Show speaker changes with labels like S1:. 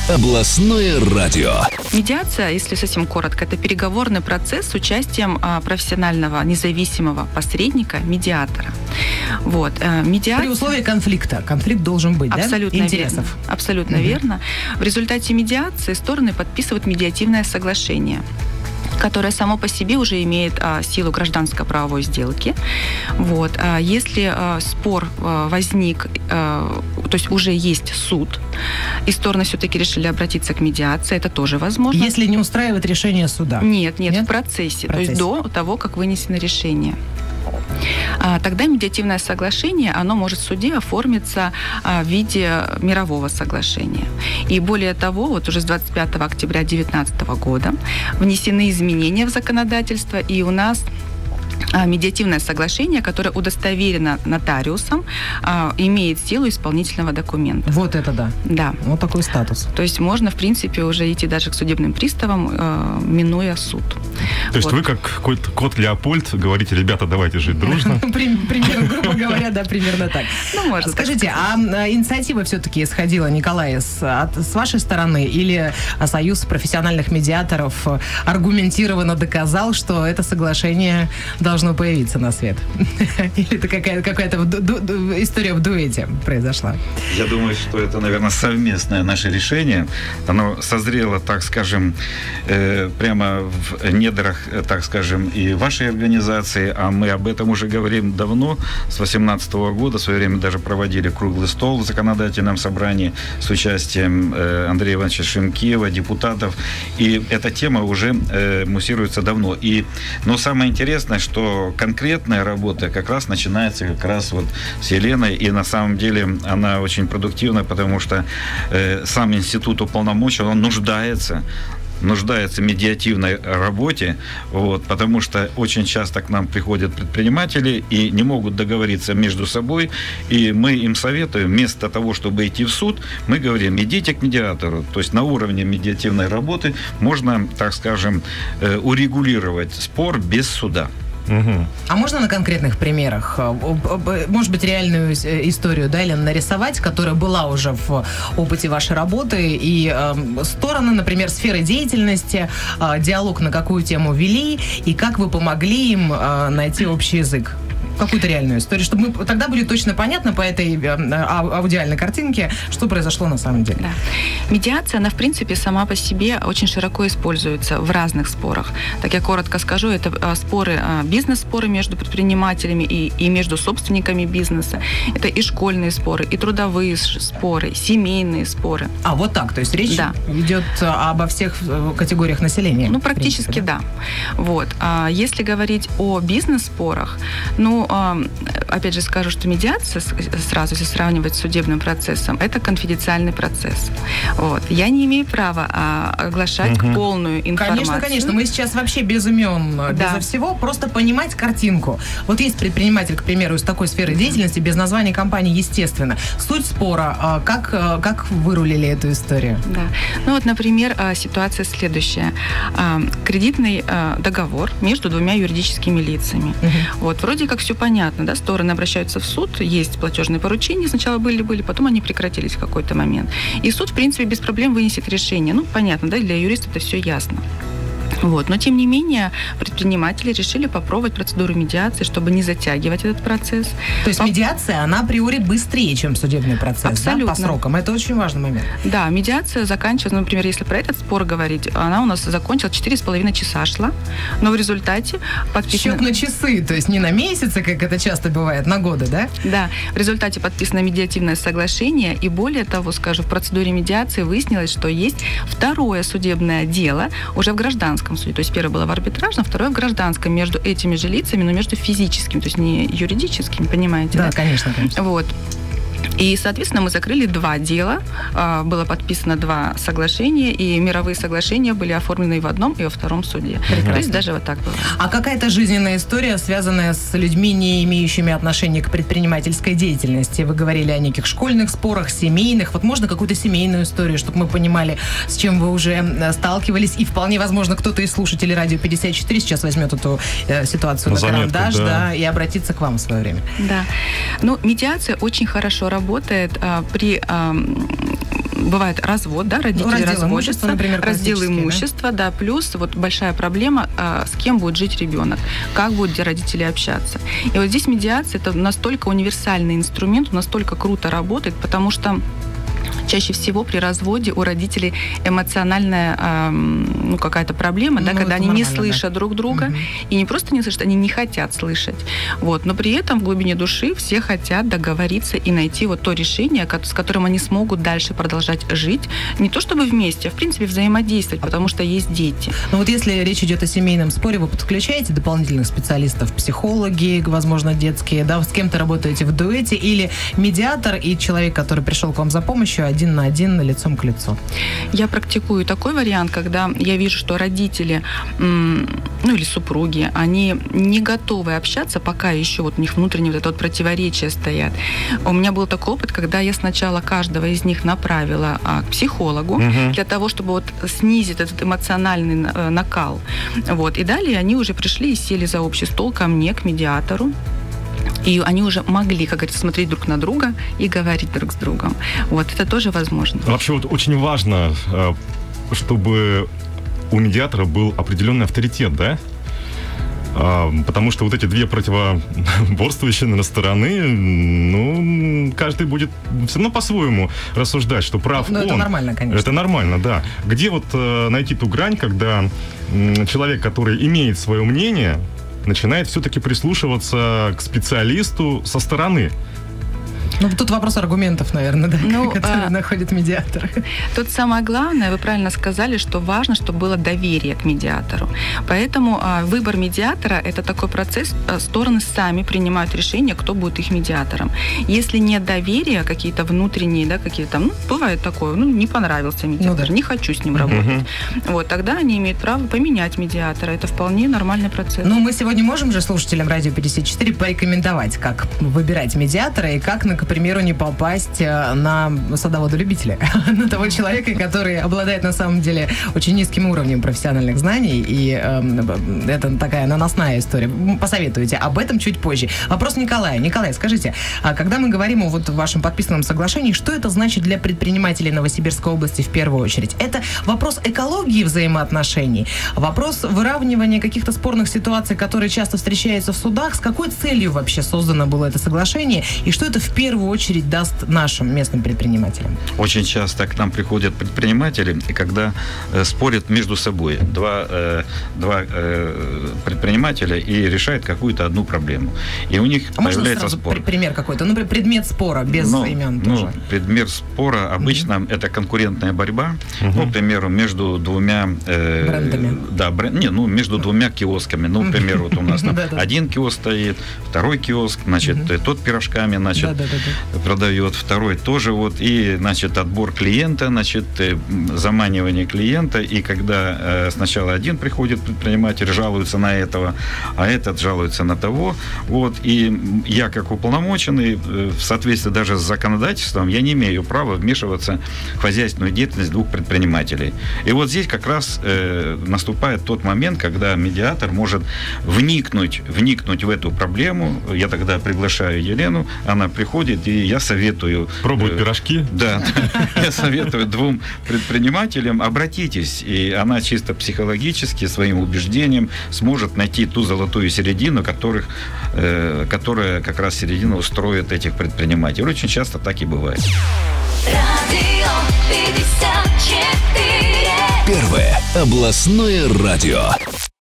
S1: Областное радио.
S2: Медиация, если совсем коротко, это переговорный процесс с участием профессионального независимого посредника, медиатора. Вот.
S3: При условии конфликта. Конфликт должен быть,
S2: абсолютно
S3: да? Интересов.
S2: Верно. Абсолютно верно. В результате медиации стороны подписывают медиативное соглашение, которое само по себе уже имеет силу гражданско-правовой сделки. Вот. Если спор возник, то есть уже есть суд, и стороны все-таки решили обратиться к медиации, это тоже возможно.
S3: Если не устраивает решение суда?
S2: Нет, в процессе. То есть до того, как вынесено решение. Тогда медиативное соглашение, оно может в суде оформиться в виде мирового соглашения. И более того, вот уже с 25 октября 2019 года внесены изменения в законодательство, и у нас медиативное соглашение, которое удостоверено нотариусом, имеет силу исполнительного документа.
S3: Вот это да.
S2: Да.
S3: Вот такой статус.
S2: То есть можно, в принципе, уже идти даже к судебным приставам, минуя суд.
S4: То есть вы, как кот Леопольд, говорите: ребята, давайте жить дружно.
S3: Примерно, грубо говоря, да, примерно так. Скажите, а инициатива все-таки исходила, Николай, с вашей стороны, или Союз профессиональных медиаторов аргументированно доказал, что это соглашение должно появиться на свет? Или это какая-то история в дуэте произошла?
S5: Я думаю, что это, наверное, совместное наше решение. Оно созрело, так скажем, прямо в недрах, так скажем, и вашей организации, а мы об этом уже говорим давно, с 2018 года. В свое время даже проводили круглый стол в законодательном собрании с участием Андрея Ивановича Шимкиева, депутатов. И эта тема уже муссируется давно. Но самое интересное, что конкретная работа как раз начинается как раз вот с Еленой, и на самом деле она очень продуктивна, потому что сам институт уполномочен, он нуждается в медиативной работе, вот, потому что очень часто к нам приходят предприниматели и не могут договориться между собой, и мы им советуем, вместо того, чтобы идти в суд, мы говорим: идите к медиатору. То есть на уровне медиативной работы можно, так скажем, урегулировать спор без суда.
S3: Угу. А можно на конкретных примерах, может быть, реальную историю, да, или нарисовать, которая была уже в опыте вашей работы, и стороны, например, сферы деятельности, диалог на какую тему вели, и как вы помогли им найти общий язык? Какую-то реальную историю, чтобы тогда будет точно понятно по этой аудиальной картинке, что произошло на самом деле.
S2: Да. Медиация, она, в принципе, сама по себе очень широко используется в разных спорах. Так я коротко скажу, это споры, бизнес-споры между предпринимателями и между собственниками бизнеса. Это и школьные споры, и трудовые споры, семейные споры.
S3: А вот так, то есть речь идет обо всех категориях населения?
S2: Ну, практически, да. Вот. Если говорить о бизнес-спорах, опять же скажу, что медиация, сразу, если сравнивать с судебным процессом, это конфиденциальный процесс. Вот. Я не имею права оглашать полную информацию.
S3: Конечно. Мы сейчас вообще без имен, безо всего, просто понимать картинку. Вот есть предприниматель, к примеру, из такой сферы деятельности, без названия компании, естественно. Суть спора, как вырулили эту историю?
S2: Да. Ну вот, например, ситуация следующая. Кредитный договор между двумя юридическими лицами. Вот, вроде как все понятно, да, стороны обращаются в суд, есть платежные поручения, сначала были, потом они прекратились в какой-то момент. И суд, в принципе, без проблем вынесет решение. Ну, понятно, да, для юриста это все ясно. Вот. Но, тем не менее, предприниматели решили попробовать процедуру медиации, чтобы не затягивать этот процесс.
S3: То есть медиация, она априори быстрее, чем судебный процесс,
S2: абсолютно,
S3: да, по срокам. Это очень важный момент.
S2: Да, медиация заканчивается, например, если про этот спор говорить, она у нас закончилась 4,5 часа шла, но в результате подписано...
S3: Счет на часы, то есть не на месяцы, как это часто бывает, на годы, да?
S2: Да, в результате подписано медиативное соглашение, и более того, скажу, в процедуре медиации выяснилось, что есть второе судебное дело уже в гражданском суде. То есть первое было в арбитражном, второе в гражданском, между этими же лицами, но между физическими, то есть не юридическими, понимаете?
S3: Да, конечно.
S2: Вот. И, соответственно, мы закрыли 2 дела, было подписано 2 соглашения, и мировые соглашения были оформлены и в одном, и во втором суде. Прекрасно. То есть даже вот так было.
S3: А какая-то жизненная история, связанная с людьми, не имеющими отношения к предпринимательской деятельности? Вы говорили о неких школьных спорах, семейных. Вот можно какую-то семейную историю, чтобы мы понимали, с чем вы уже сталкивались, и вполне возможно, кто-то из слушателей Радио 54 сейчас возьмет эту ситуацию на карандаш, да, и обратится к вам в свое время.
S2: Да. Ну, медиация очень хорошо работает при бывает развод, да, родители разводятся,
S3: например,
S2: раздел имущества, да, плюс вот большая проблема, с кем будет жить ребенок, как будут родители общаться. И вот здесь медиация — это настолько универсальный инструмент, настолько круто работает, потому что чаще всего при разводе у родителей эмоциональная какая-то проблема, да, когда они не слышат друг друга, и не просто не слышат, они не хотят слышать. Вот. Но при этом в глубине души все хотят договориться и найти вот то решение, с которым они смогут дальше продолжать жить. Не то чтобы вместе, а в принципе взаимодействовать, потому что есть дети.
S3: Ну вот если речь идет о семейном споре, вы подключаете дополнительных специалистов, психологи, возможно, детские, да, с кем-то работаете в дуэте, или медиатор и человек, который пришел к вам за помощью, один на один, лицом к лицу?
S2: Я практикую такой вариант, когда я вижу, что родители, или супруги, они не готовы общаться, пока еще вот у них внутренние вот это вот противоречия стоят. У меня был такой опыт, когда я сначала каждого из них направила к психологу для того, чтобы вот снизить этот эмоциональный накал. Вот. И далее они уже пришли и сели за общий стол ко мне, к медиатору. И они уже могли, как говорится, смотреть друг на друга и говорить друг с другом. Вот, это тоже возможно.
S4: Вообще вот очень важно, чтобы у медиатора был определенный авторитет, да? Потому что вот эти две противоборствующие на стороны, каждый будет все равно по-своему рассуждать, что прав он.
S3: Это нормально, конечно.
S4: Это нормально, да. Где вот найти ту грань, когда человек, который имеет свое мнение, начинает все-таки прислушиваться к специалисту со стороны?
S3: Тут вопрос аргументов, наверное, да, которые находит медиатор.
S2: Тут самое главное, вы правильно сказали, что важно, чтобы было доверие к медиатору. Поэтому выбор медиатора – это такой процесс, стороны сами принимают решение, кто будет их медиатором. Если нет доверия, какие-то внутренние, да, какие-то, бывает такое, не понравился медиатор, не хочу с ним работать. Вот, тогда они имеют право поменять медиатора. Это вполне нормальный процесс.
S3: Мы сегодня можем же слушателям Радио 54 порекомендовать, как выбирать медиатора и как, к примеру, не попасть на садовода-любителя, на того человека, который обладает на самом деле очень низким уровнем профессиональных знаний, и это такая наносная история. Посоветуйте об этом чуть позже. Вопрос Николая. Николай, скажите, когда мы говорим о вашем подписанном соглашении, что это значит для предпринимателей Новосибирской области в первую очередь? Это вопрос экологии взаимоотношений, вопрос выравнивания каких-то спорных ситуаций, которые часто встречаются в судах. С какой целью вообще создано было это соглашение, и что это в первую очередь даст нашим местным предпринимателям?
S5: Очень часто к нам приходят предприниматели, и когда спорят между собой два предпринимателя и решают какую-то одну проблему. И у них появляется спор.
S3: Пример какой-то? Предмет спора, без имен тоже.
S5: Предмет спора обычно это конкурентная борьба, к примеру, между двумя
S3: брендами.
S5: Между двумя киосками. К примеру, вот у нас один киоск стоит, второй киоск, тот пирожками, продает, второй тоже и, отбор клиента, заманивание клиента, и когда сначала один приходит предприниматель, жалуется на этого, а этот жалуется на того, и я, как уполномоченный, в соответствии даже с законодательством, я не имею права вмешиваться в хозяйственную деятельность двух предпринимателей. И вот здесь как раз наступает тот момент, когда медиатор может вникнуть в эту проблему. Я тогда приглашаю Елену, она приходит, и я советую...
S4: Пробовать пирожки?
S5: Да. Я советую двум предпринимателям, обратитесь, и она чисто психологически, своим убеждением сможет найти ту золотую середину, которая как раз середину устроит этих предпринимателей. Очень часто так и бывает.
S1: Радио 54. Первое областное радио.